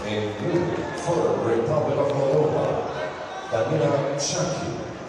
In blue for Republic of Moldova, Daniela Chaki.